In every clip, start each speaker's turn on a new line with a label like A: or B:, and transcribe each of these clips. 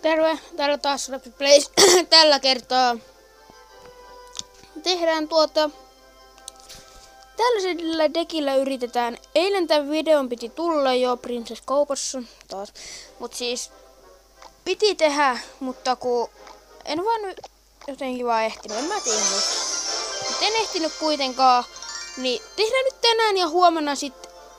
A: Terve, täällä taas Rappi Plays. Tällä kertaa tehdään tällaisella dekillä yritetään. Eilen tämän videon piti tulla jo Princess kaupassa taas. Mut siis piti tehdä, mutta kun en vaan nyt jotenkin vaan ehtinyt. En mä tiedä nyt. Mut en ehtinyt kuitenkaan. Niin tehdään nyt tänään ja huomenna sit.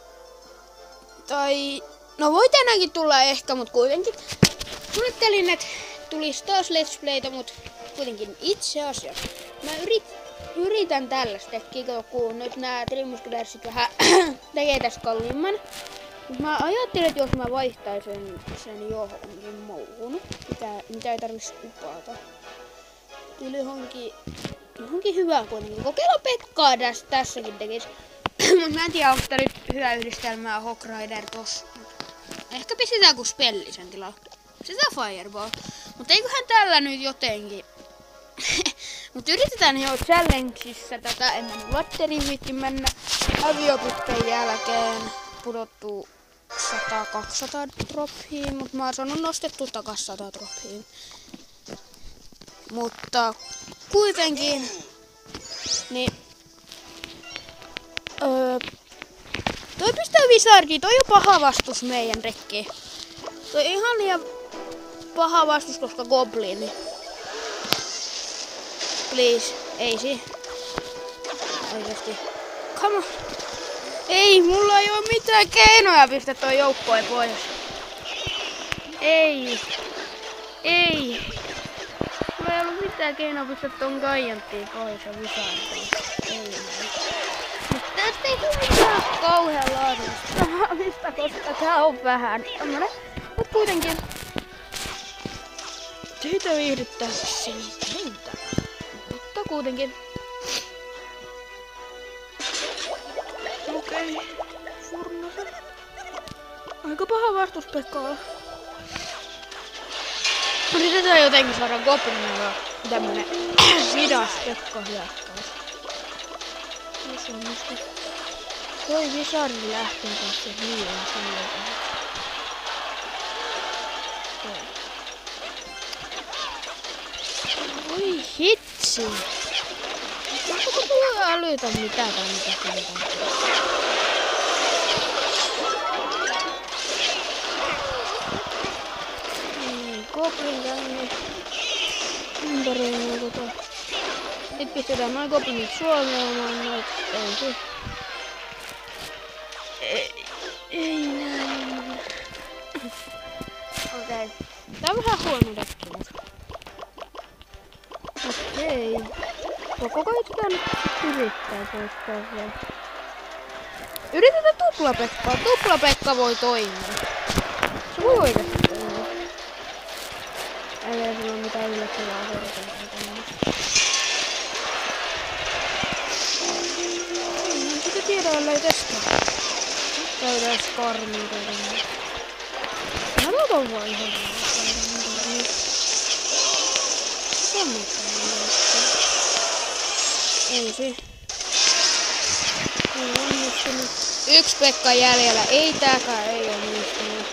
A: Tai no voi tänäänkin tulla ehkä, mut kuitenkin. Suunnittelin, että tulisi taas Let's Playtä, mut kuitenkin itse asiassa. Mä yritän tällaista tekkiä, kun nyt nää trimuskeläärsit vähän tekee tästä kalliimman. Mut mä ajattelin, että jos mä vaihtaisin sen johonkin muuhun, mitä ei tarvitsisi upata. Tuli johonkin hyvää kuitenkin. Kokeilla Pekkaa tässäkin tekis. Mut mä en tiedä, onko tää nyt hyvä yhdistelmää Hawk Rider tossa. Ehkä pistetään kun spellisen tilalla. Sitä Fireball. Mutta eiköhän tällä nyt jotenkin. Mutta yritetään jo challengeissa tätä. En mä nyt latteriin viitti mennä. Aviopitkän jälkeen pudottu 100-200 droppiin. Mutta mä oon saanut nostettu takas 100 droppiin. Mutta kuitenkin. Niin. Toi pistää Wizardiin. Toi on paha vastus meidän rekkiin. Toi ihan liian paha vastus, koska goblini. Please, ei oikeesti. Come on. Ei, mulla ei oo mitään keinoja pistää toi joukkue pois. Ei. Mulla ei ollut mitään keinoja pistää ton Gianttiin pois ja Wizardiin. Ei. Tästä ei tule mitään kauhean laadullista, koska tää on vähän tämmönen. Mut kuitenkin. Siitä viihdyttää siltä. Mutta kuitenkin. Okei. Furnasen. Aika paha vastus Pekkaa. Yritetään jotenkin saada Goblinilla tämmönen hidas Pekka hyökkäys. Jos onnistuu. Toi Wizardi lähtee tässä hiilen silleen. Oi hitsi! Onko tuo älytä mitä tai mitä kannattaa? Niin, goblin tänne. Ympärillä Nyt pistetään noin goblinit suojaamaan noit. Ei näin. Okei. Tää on vähän huono dekki. Okei. Koko koitetaan yrittää poistaa vielä. Yritetään tuplapekkaa. Tuplapekka voi toimia. Se voi oikeesti toimia. Älä sillä ole mitään yllättävää vertaa. En sitä tiedä, ellei testaa. Käydään Skarmin toimia. Mä otan vaan ihan ei se. Ei onnistunut. Yksi Pekka jäljellä. Ei tääkään ei onnistunut.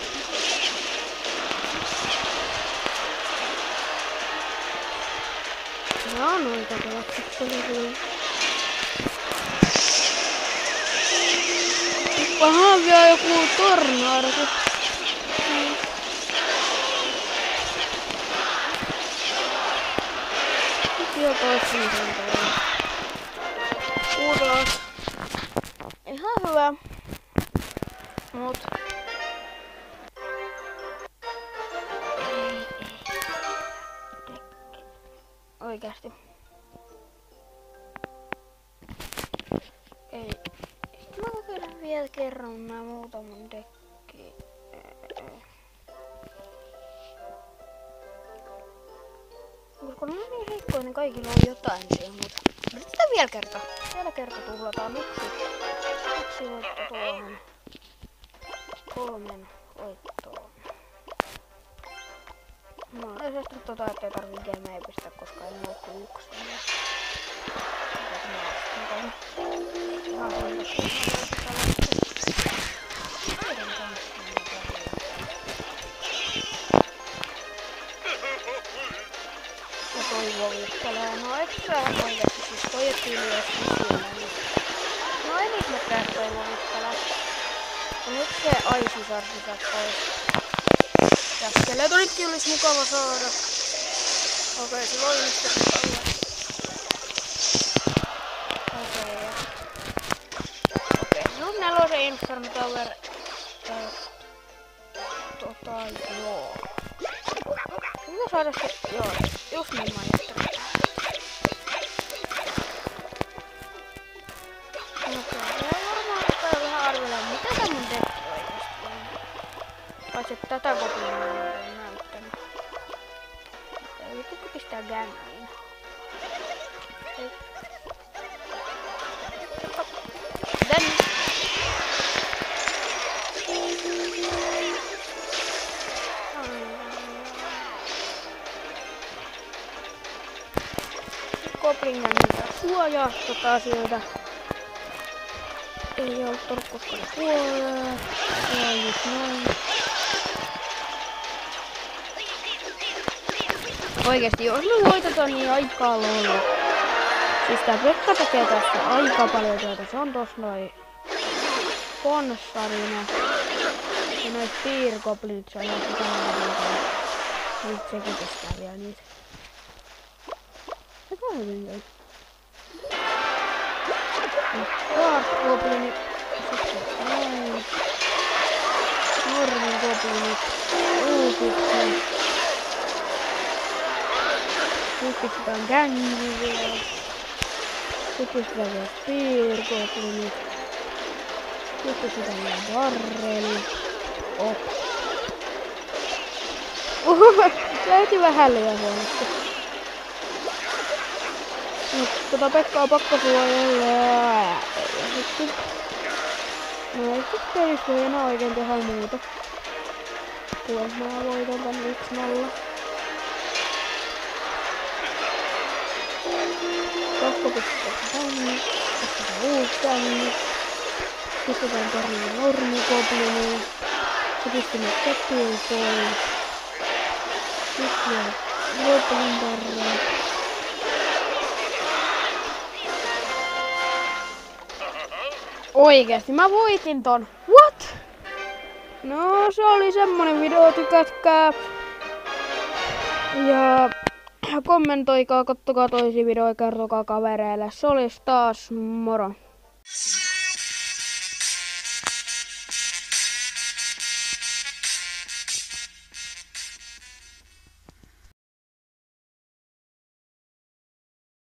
A: Nää on aika pelattu. Pahan vielä joku tornado. Joo, toisin suuntaan. Ulos. Ihan hyvä. Mut. Oikeasti. Ei. Mä kokeilen vielä kerran nää muutaman dekki. Koska ne on niin heikkoja, niin kaikilla on jotain siellä, mutta yritetään vielä kerta. Vielä kerta tuhlataan yksi voitto tuohon. 3 voittoon. No, yleisesti ettei tarvii gameja pistää, koska ei ole kuin 1. Luvikkala. Ja nyt se aisisar sisät pois. Ja skeletonitkin olisi mukava saada. Okei, se voi nyt olla. Okei, no nelosen Inferno Tower. Joo. Mitä saada se? Joo, just niin mä ajattelin. Okei, varmaan rupeaa vähän arvelemaan, mitä tää mun tekee oikeesti on. Paitsi että tätä kopiaa mä en ole näyttänyt. Yritätkö pistää gängiin? Ei. Then. Goblin gängiltä suojaa tota asioita. Ei oo torkkuskalla kuolee. Joo, just noin. Oikeesti, jos me voitetaan niin aikaa lolla. Siis tää Pekka tekee tässä aika paljon työtä. Se on tossa noin Ponssarina. Ja noit piirgoblinit se on ihan sikällä. Nyt sekin pistää vielä niitä. Aika hyvin käy. Dark-goblinit. Sitten noin. Normi-goblinit. Uusikset. Nyt pistetään gängi vielä. Sitten pistetään vielä spear-goblinit. Nyt pistetään vielä barreli. Löytyi vähän liian huonosti. Tota Pekkaa pakko suojella. No ei sit pelissä voi enää oikein tehdä muuta. Tuon mä voitan tän 1-0. Pakko pistää tänne. Pistetään uusi tänne. Pistetään pari normikoblinia. Se pistetään kotiin pois. Sitten goblin tarraa. Oikeesti mä voitin ton. What? No se oli semmonen video, tykätkää. Ja kommentoikaa, kattokaa toisia videoja, kertokaa kavereille. Se olisi taas moro.